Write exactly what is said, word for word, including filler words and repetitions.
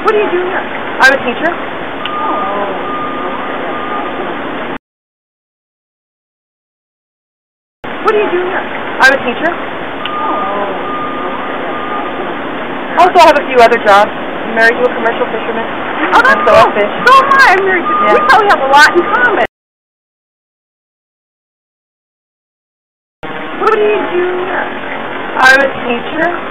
What do you do here? I'm a teacher. Oh. What do you do here? I'm a teacher. Oh. Also, I have a few other jobs. I'm married to a commercial fisherman. Oh, that's so cool. I fish. So am I. I'm married to. Yeah. We probably have a lot in common. What do you do here? I'm a teacher.